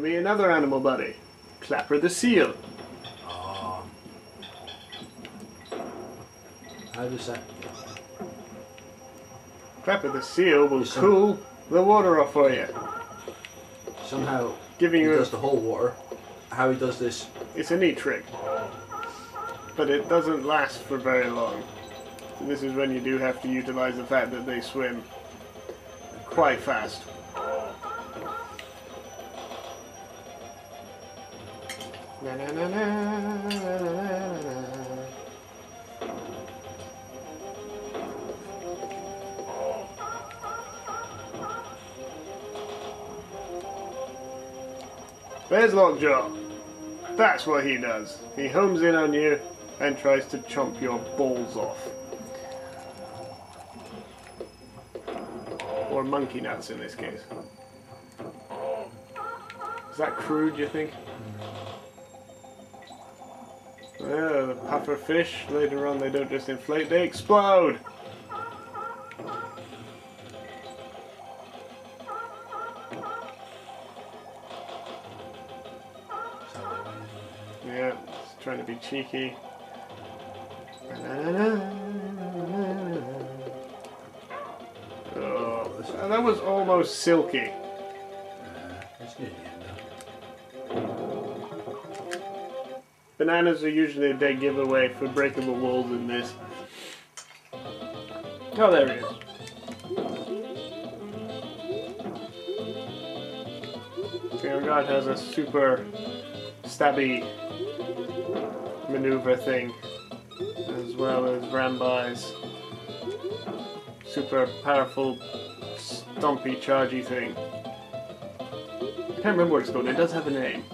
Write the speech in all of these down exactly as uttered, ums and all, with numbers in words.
me another animal buddy. Clapper the seal. Ah. How does that... Clapper the seal will Some... cool the water off for you. Somehow Giving he you does the whole water. How he does this... It's a neat trick. But it doesn't last for very long. So this is when you do have to utilize the fact that they swim quite fast. Na, na, na, na, na, na, na. There's Lockjaw. That's what he does. He homes in on you and tries to chomp your balls off. Or monkey nuts in this case. Is that crude, you think? Yeah, the puffer fish, later on they don't just inflate, they explode! Yeah, it's trying to be cheeky. Oh, that was almost silky. That's near the end now. Bananas are usually a dead giveaway for breakable walls in this. Oh, there he is. Pierre has a super stabby maneuver thing, as well as Rambai's super powerful stompy chargy thing. I can't remember what it's called, it does have a name.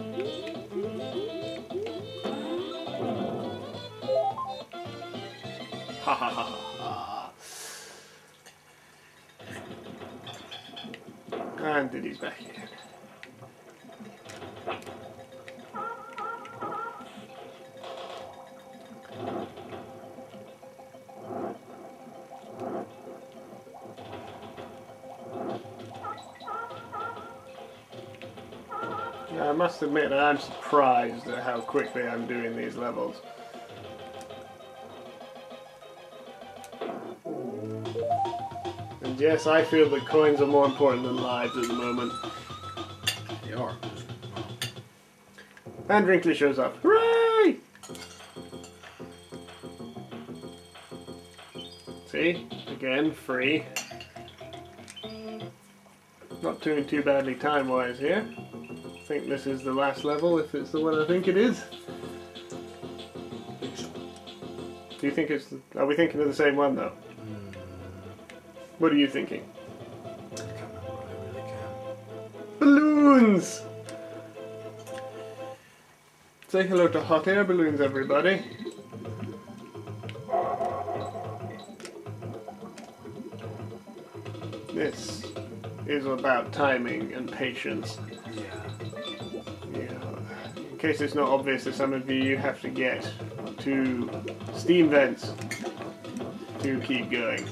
Ha ha ha ha. And Diddy's back again. I must admit that I'm surprised at how quickly I'm doing these levels. And yes, I feel that coins are more important than lives at the moment. They are. And Wrinkly shows up. Hooray! See? Again, free. Not doing too badly time-wise here. I think this is the last level, if it's the one I think it is. I think so. Do you think it's... The, are we thinking of the same one, though? Mm. What are you thinking? I can't remember, I really can't. Balloons! Say hello to hot air balloons, everybody. This is about timing and patience. Yeah. Yeah. In case it's not obvious to some of you, you have to get to steam vents to keep going.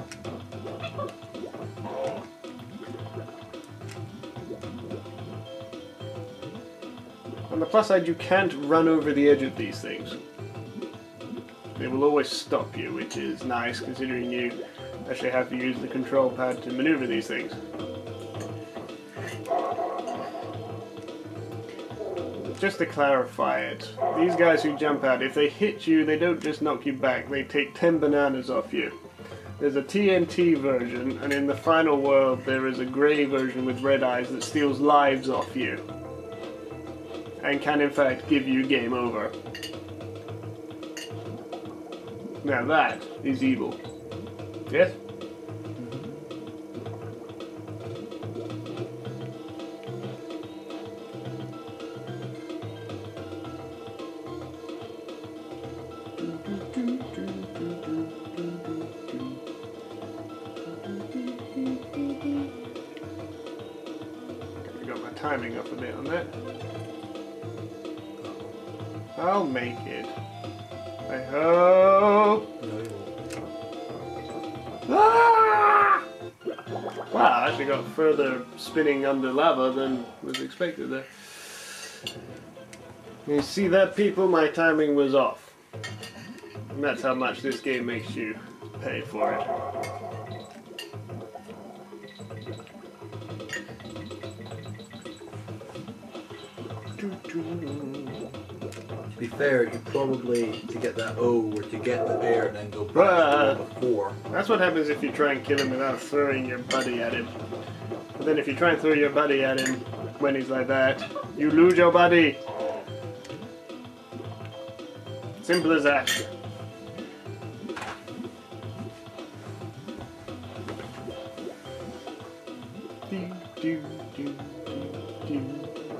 On the plus side, you can't run over the edge of these things. They will always stop you, which is nice considering you actually have to use the control pad to maneuver these things. Just to clarify it, these guys who jump out, if they hit you, they don't just knock you back, they take ten bananas off you. There's a T N T version, and in the final world there is a grey version with red eyes that steals lives off you. And can in fact give you game over. Now that is evil. Yes? I got my timing up a bit on that. I'll make it. I hope. No, you won't. Ah! Wow, I actually got further spinning under lava than was expected there. You see that, people? My timing was off. And that's how much this game makes you pay for it. To be fair, you probably, to get that O, or to get the bear and then go back Right. to before. That's what happens if you try and kill him without throwing your buddy at him. But then if you try and throw your buddy at him when he's like that, you lose your buddy. Simple as that. Do, do, do, do, do.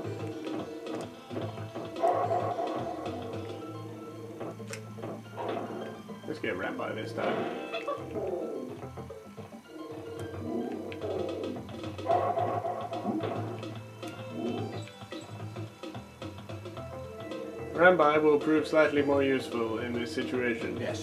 Let's get ran by this time. Rambai will prove slightly more useful in this situation. Yes.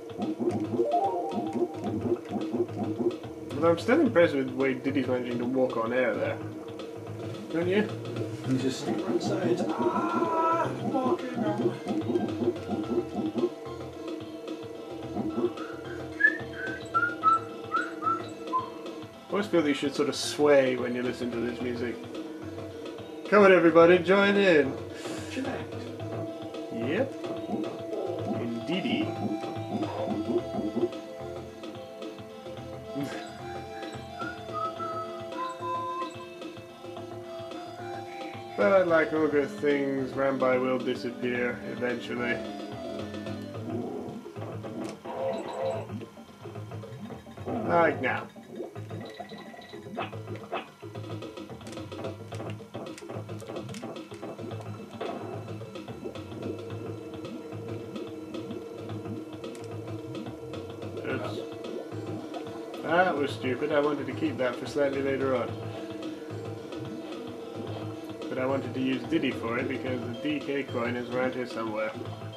But I'm still impressed with the way Diddy's managing to walk on air there. Don't you? He's just super inside. Ah, I'm walking on. I always feel that you should sort of sway when you listen to this music. Come on everybody, join in! Connect. Yep. Indeedy. But like all good things, Rambai will disappear eventually. Like now. Oops. That was stupid. I wanted to keep that for slightly later on. But I wanted to use Diddy for it because the D K coin is around here somewhere.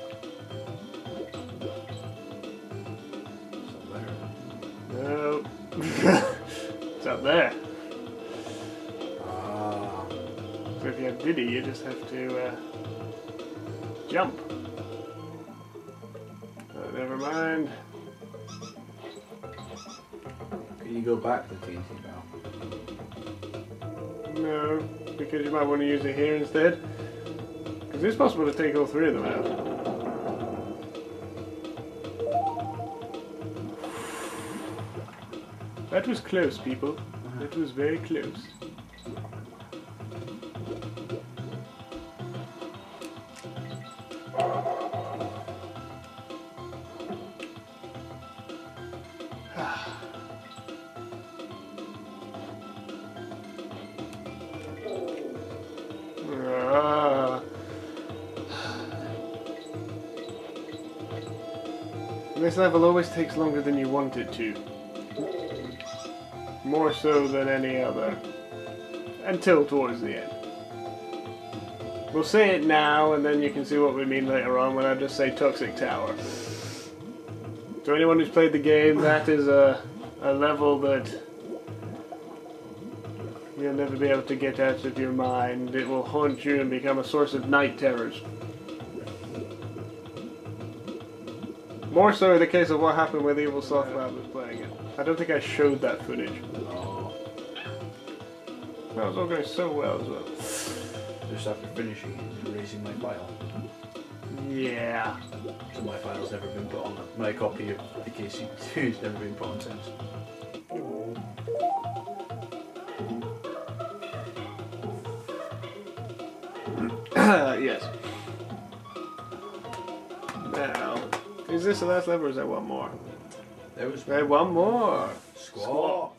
No. It's up there. Ah. So if you have Diddy, you just have to uh, jump. Oh, never mind. Can you go back to T N T now? No, because you might want to use it here instead. Because it's possible to take all three of them out. That was close, people. That was very close. Ah. This level always takes longer than you want it to. More so than any other. Until towards the end. We'll say it now, and then you can see what we mean later on when I just say Toxic Tower. To anyone who's played the game, that is a, a level that you'll never be able to get out of your mind. It will haunt you and become a source of night terrors. More so in the case of what happened with Evil Software was playing it. I don't think I showed that footage. Oh. That was all going so well as well. Just after finishing it and erasing my file. Yeah. So my file's never been put on. My copy of the K C two has never been put on since. Yes. Now, is this the last level or is there one more? There was There one more. Squawk.